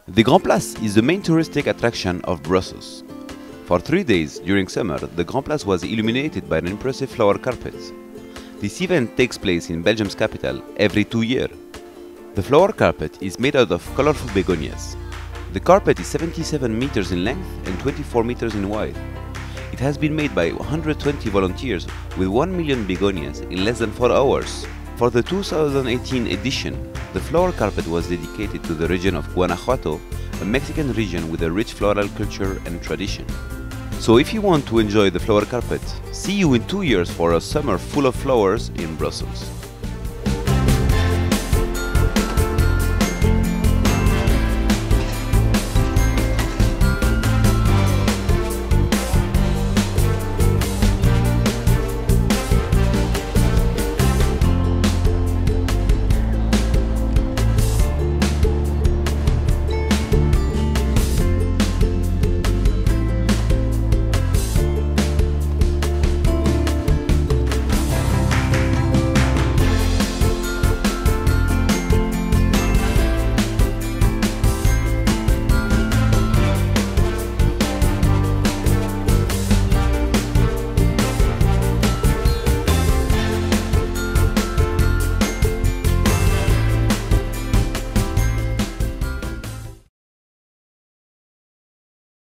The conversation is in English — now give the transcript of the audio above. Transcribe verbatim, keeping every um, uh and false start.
The Grand Place is the main touristic attraction of Brussels. For three days during summer, the Grand Place was illuminated by an impressive flower carpet. This event takes place in Belgium's capital every two years. The flower carpet is made out of colorful begonias. The carpet is seventy-seven meters in length and twenty-four meters in wide. It has been made by one hundred twenty volunteers with one million begonias in less than four hours. For the two thousand eighteen edition, the flower carpet was dedicated to the region of Guanajuato, a Mexican region with a rich floral culture and tradition. So if you want to enjoy the flower carpet, see you in two years for a summer full of flowers in Brussels.